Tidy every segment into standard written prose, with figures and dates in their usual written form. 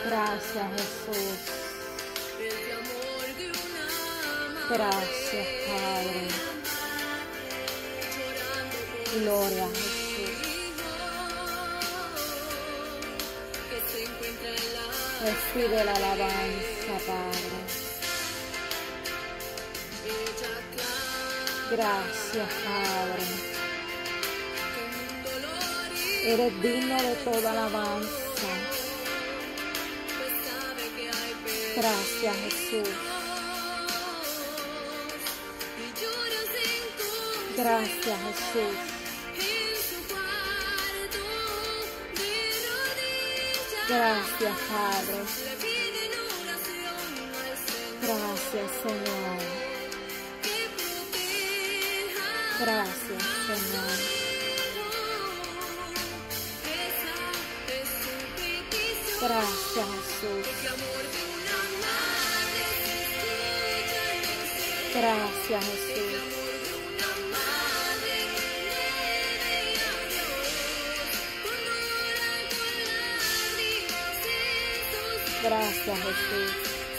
Gracias, Jesús. Gracias, Padre. Gloria a Jesús. Recibe la alabanza, Padre. Gracias, Padre. Eres digno de toda alabanza. Gracias, Jesús. Gracias, Jesús. Gracias, Padre. Gracias, Señor. Gracias, Señor. Gracias, Jesús. Gracias, Jesús. Gracias, Jesús.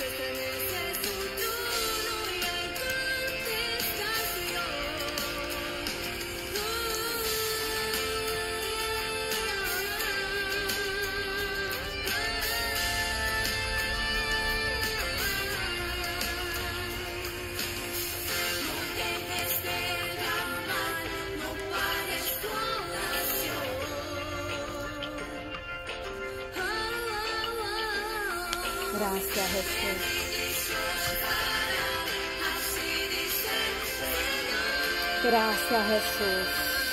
Gracias, Jesús. Gracias, Jesús.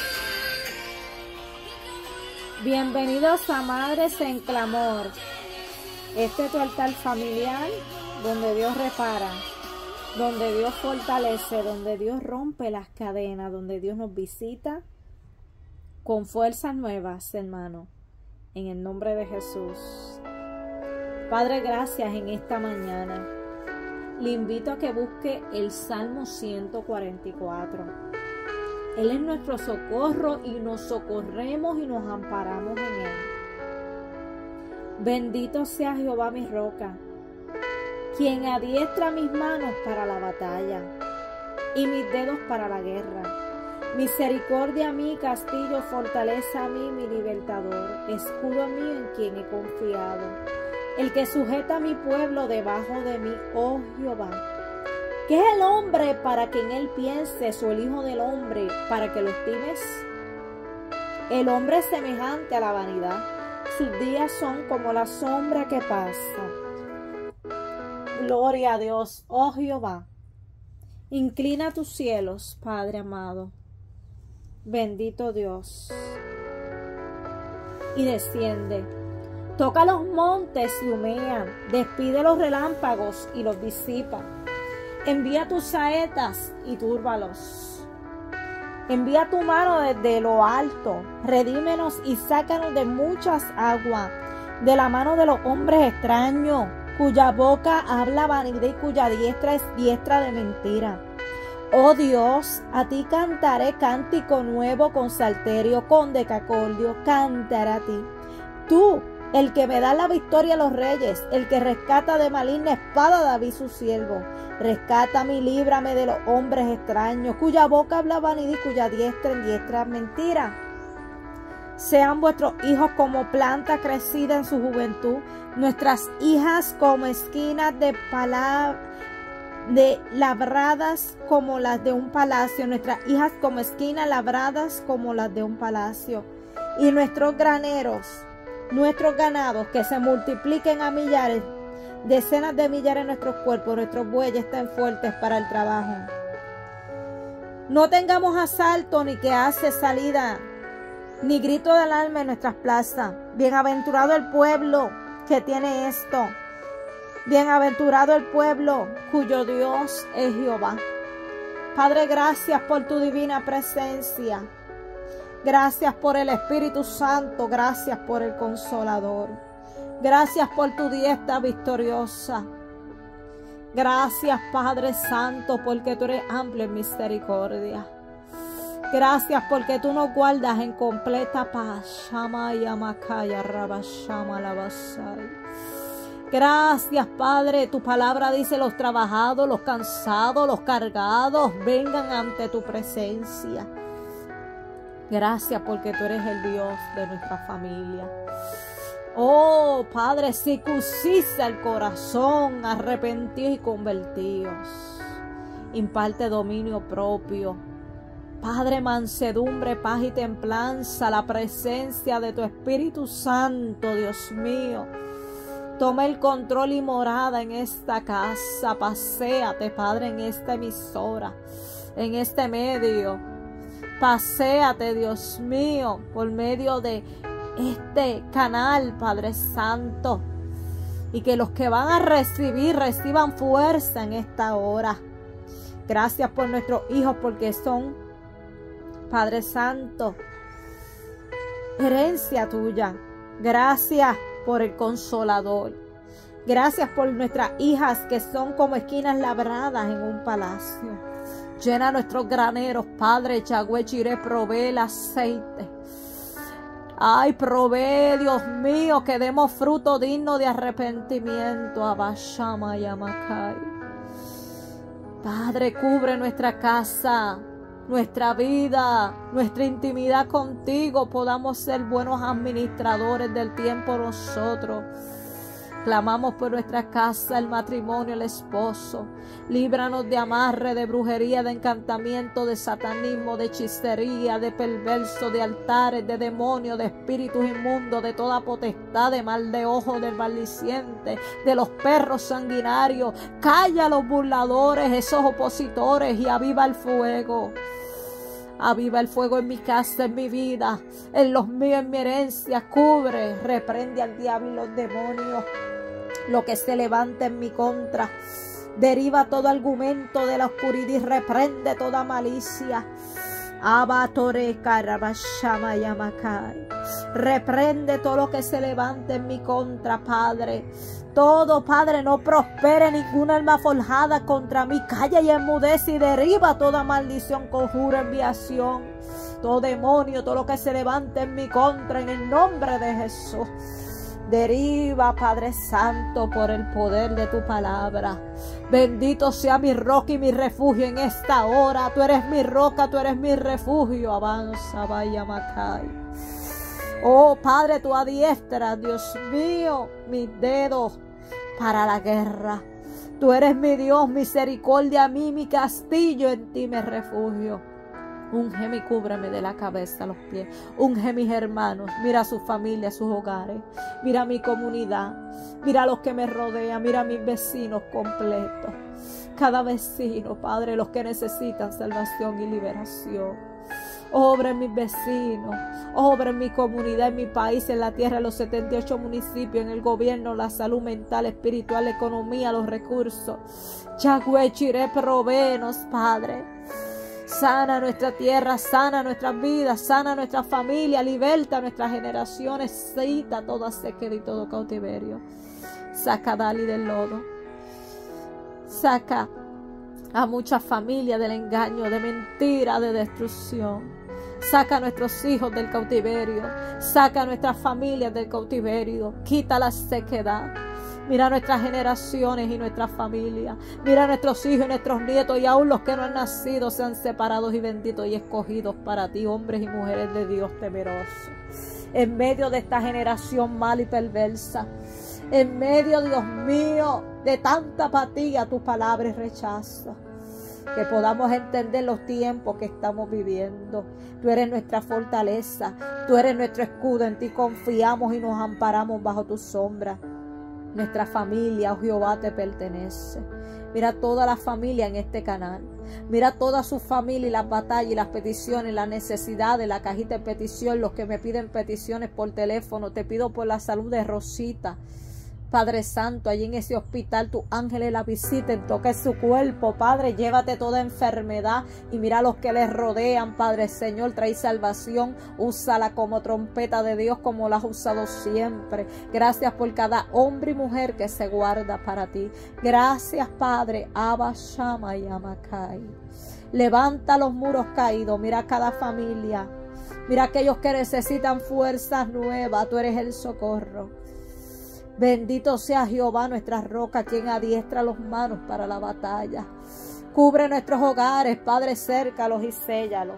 Bienvenidos a Madres en Clamor. Este es tu altar familiar donde Dios repara, donde Dios fortalece, donde Dios rompe las cadenas, donde Dios nos visita con fuerzas nuevas, hermano. En el nombre de Jesús. Padre, gracias en esta mañana. Le invito a que busque el Salmo 144. Él es nuestro socorro y nos socorremos y nos amparamos en Él. Bendito sea Jehová mi roca, quien adiestra mis manos para la batalla y mis dedos para la guerra. Misericordia a mí, castillo, fortaleza a mí, mi libertador, escudo mío en quien he confiado. El que sujeta a mi pueblo debajo de mí, oh Jehová. ¿Qué es el hombre para que en él pienses, o el hijo del hombre para que lo estimes? El hombre es semejante a la vanidad. Sus días son como la sombra que pasa. Gloria a Dios, oh Jehová. Inclina tus cielos, Padre amado. Bendito Dios. Y desciende. Toca los montes y humea, despide los relámpagos y los disipa. Envía tus saetas y túrbalos. Envía tu mano desde lo alto, redímenos y sácanos de muchas aguas, de la mano de los hombres extraños, cuya boca habla vanidad y cuya diestra es diestra de mentira. Oh Dios, a ti cantaré cántico nuevo con salterio, con decacordio, cantaré a ti. Tú, el que me da la victoria a los reyes, el que rescata de maligna espada a David su siervo. Rescátame y líbrame de los hombres extraños, cuya boca habla vanidad y cuya diestra en diestra mentira. Sean vuestros hijos como planta crecida en su juventud, nuestras hijas como esquinas de labradas como las de un palacio, nuestras hijas como esquinas labradas como las de un palacio, y nuestros graneros, nuestros ganados que se multipliquen a millares, decenas de millares en nuestros cuerpos, nuestros bueyes estén fuertes para el trabajo. No tengamos asalto ni que hace salida, ni grito de alarma en nuestras plazas. Bienaventurado el pueblo que tiene esto. Bienaventurado el pueblo cuyo Dios es Jehová. Padre, gracias por tu divina presencia. Gracias por el Espíritu Santo. Gracias por el Consolador. Gracias por tu diestra victoriosa. Gracias, Padre Santo, porque tú eres amplio en misericordia. Gracias porque tú nos guardas en completa paz. Shama Yamakaya Rabashama Labasai. Gracias, Padre. Tu palabra dice: los trabajados, los cansados, los cargados, vengan ante tu presencia. Gracias porque tú eres el Dios de nuestra familia. Oh, Padre, circuncisa el corazón, arrepentidos y convertidos. Imparte dominio propio. Padre, mansedumbre, paz y templanza, la presencia de tu Espíritu Santo, Dios mío. Toma el control y morada en esta casa. Paséate, Padre, en esta emisora, en este medio. Paséate, Dios mío, por medio de este canal, Padre Santo. Y que los que van a recibir, reciban fuerza en esta hora. Gracias por nuestros hijos, porque son, Padre Santo, herencia tuya. Gracias por el Consolador. Gracias por nuestras hijas, que son como esquinas labradas en un palacio. Llena nuestros graneros, Padre. Yahweh Jireh, provee el aceite. Ay, provee, Dios mío, que demos fruto digno de arrepentimiento. Abashama Yamakai. Padre, cubre nuestra casa, nuestra vida, nuestra intimidad contigo. Podamos ser buenos administradores del tiempo nosotros. Clamamos por nuestra casa, el matrimonio, el esposo. Líbranos de amarre, de brujería, de encantamiento, de satanismo, de hechicería, de perverso, de altares, de demonios, de espíritus inmundos, de toda potestad, de mal de ojo, del maldiciente, de los perros sanguinarios. Calla a los burladores, esos opositores, y aviva el fuego. Aviva el fuego en mi casa, en mi vida, en los míos, en mi herencia. Cubre, reprende al diablo y los demonios, lo que se levanta en mi contra. Deriva todo argumento de la oscuridad y reprende toda malicia. Reprende todo lo que se levante en mi contra, Padre. Todo, Padre, no prospere ninguna alma forjada contra mí. Calla y enmudece y derriba toda maldición, conjura, enviación. Todo demonio, todo lo que se levante en mi contra, en el nombre de Jesús. Deriva, Padre Santo, por el poder de tu palabra. Bendito sea mi roca y mi refugio en esta hora. Tú eres mi roca, tú eres mi refugio. Avanza, vaya Macay. Oh, Padre, tú adiestras, Dios mío, mis dedos para la guerra. Tú eres mi Dios, misericordia a mí, mi castillo, en ti me refugio. Úngeme y cúbreme de la cabeza a los pies. Unge mis hermanos. Mira a sus familias, sus hogares. Mira mi comunidad. Mira a los que me rodean. Mira a mis vecinos completos. Cada vecino, Padre, los que necesitan salvación y liberación. Obra en mis vecinos. Obra en mi comunidad, en mi país, en la tierra, en los 78 municipios, en el gobierno, la salud mental, espiritual, la economía, los recursos. Yahweh Jireh, provéenos, Padre. Sana nuestra tierra, sana nuestras vidas, sana nuestra familia, liberta nuestras generaciones, cita toda sequedad y todo cautiverio. Saca a Dali del lodo. Saca a muchas familias del engaño, de mentira, de destrucción. Saca a nuestros hijos del cautiverio. Saca a nuestras familias del cautiverio. Quita la sequedad. Mira nuestras generaciones y nuestras familias. Mira a nuestros hijos y nuestros nietos, y aún los que no han nacido sean separados y benditos y escogidos para ti, hombres y mujeres de Dios temerosos. En medio de esta generación mala y perversa, en medio, Dios mío, de tanta apatía, tu palabra y rechazo, que podamos entender los tiempos que estamos viviendo. Tú eres nuestra fortaleza, tú eres nuestro escudo, en ti confiamos y nos amparamos bajo tu sombra. Nuestra familia, oh Jehová, te pertenece. Mira toda la familia en este canal. Mira toda su familia y las batallas y las peticiones, las necesidades, la cajita de petición, los que me piden peticiones por teléfono. Te pido por la salud de Rosita. Padre Santo, allí en ese hospital, tus ángeles la visiten, toque su cuerpo, Padre, llévate toda enfermedad y mira a los que les rodean, Padre Señor, trae salvación, úsala como trompeta de Dios como la has usado siempre. Gracias por cada hombre y mujer que se guarda para ti. Gracias, Padre. Abba, Shama y Amakai. Levanta los muros caídos, mira a cada familia, mira a aquellos que necesitan fuerzas nuevas, tú eres el socorro. Bendito sea Jehová, nuestra roca, quien adiestra los manos para la batalla. Cubre nuestros hogares, Padre, cércalos y séllalos.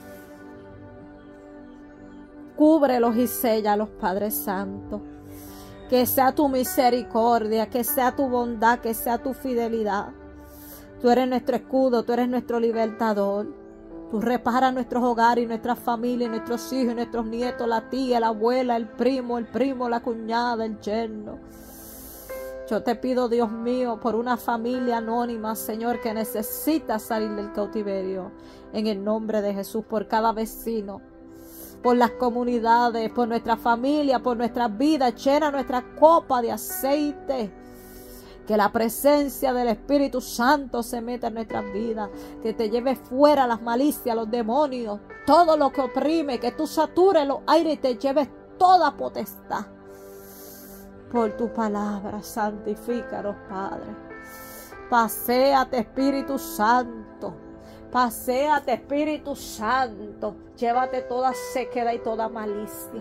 Cúbrelos y séllalos, Padre Santo. Que sea tu misericordia, que sea tu bondad, que sea tu fidelidad. Tú eres nuestro escudo, tú eres nuestro libertador. Tú reparas nuestros hogares y nuestras familias, nuestros hijos y nuestros nietos, la tía, la abuela, el primo, la cuñada, el yerno. Yo te pido, Dios mío, por una familia anónima, Señor, que necesita salir del cautiverio. En el nombre de Jesús, por cada vecino, por las comunidades, por nuestra familia, por nuestras vidas. Llena nuestra copa de aceite. Que la presencia del Espíritu Santo se meta en nuestras vidas. Que te lleve fuera las malicias, los demonios, todo lo que oprime. Que tú satures los aires y te lleves toda potestad. Por tu palabra, santifícanos, Padre. Paséate, Espíritu Santo. Paséate, Espíritu Santo. Llévate toda sequedad y toda malicia.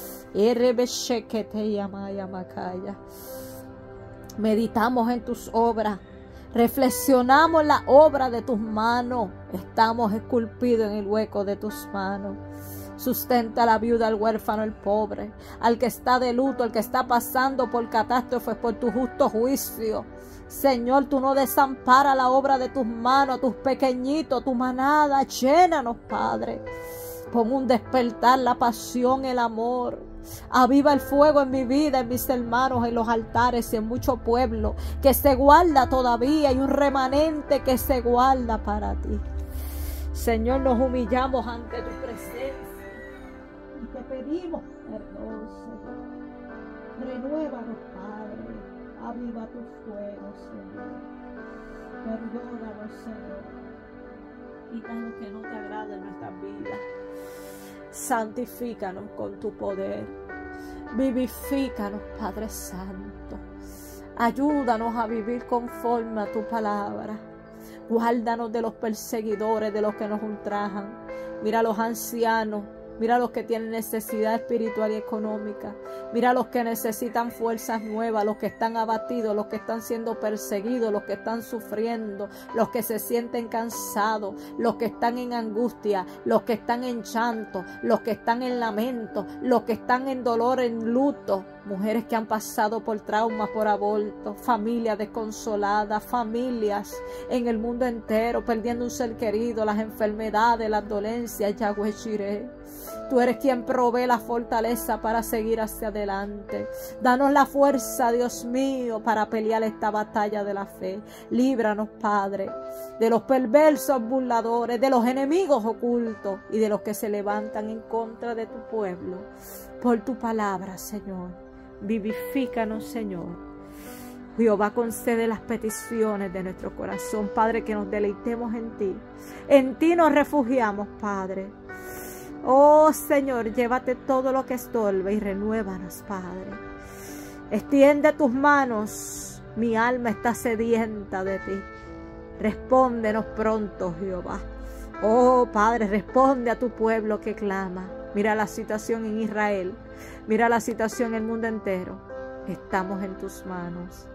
Meditamos en tus obras. Reflexionamos la obra de tus manos. Estamos esculpidos en el hueco de tus manos. Sustenta a la viuda, al huérfano, al pobre, al que está de luto, al que está pasando por catástrofes, por tu justo juicio. Señor, tú no desamparas la obra de tus manos, tus pequeñitos, tu manada. Llénanos, Padre. Pon un despertar, la pasión, el amor. Aviva el fuego en mi vida, en mis hermanos, en los altares y en mucho pueblo que se guarda todavía y un remanente que se guarda para ti. Señor, nos humillamos ante tu presencia y te pedimos perdón, Señor. Renuévanos, Padre. Aviva tu fuego, Señor. Perdónanos, Señor. Quita lo que no te agrada en nuestras vidas. Santifícanos con tu poder. Vivifícanos, Padre Santo. Ayúdanos a vivir conforme a tu palabra. Guárdanos de los perseguidores, de los que nos ultrajan. Mira a los ancianos. Mira a los que tienen necesidad espiritual y económica. Mira a los que necesitan fuerzas nuevas, los que están abatidos, los que están siendo perseguidos, los que están sufriendo, los que se sienten cansados, los que están en angustia, los que están en llanto, los que están en lamento, los que están en dolor, en luto. Mujeres que han pasado por traumas, por aborto, familias desconsoladas, familias en el mundo entero perdiendo un ser querido, las enfermedades, las dolencias. Yahweh Jireh, tú eres quien provee la fortaleza para seguir hacia adelante. Danos la fuerza, Dios mío, para pelear esta batalla de la fe. Líbranos, Padre, de los perversos burladores, de los enemigos ocultos y de los que se levantan en contra de tu pueblo. Por tu palabra, Señor. Vivifícanos, Señor. Jehová, concede las peticiones de nuestro corazón, Padre, que nos deleitemos en ti. En ti nos refugiamos, Padre. Oh, Señor, llévate todo lo que estorbe y renuévanos, Padre. Extiende tus manos, mi alma está sedienta de ti. Respóndenos pronto, Jehová. Oh, Padre, responde a tu pueblo que clama. Mira la situación en Israel. Mira la situación en el mundo entero. Estamos en tus manos.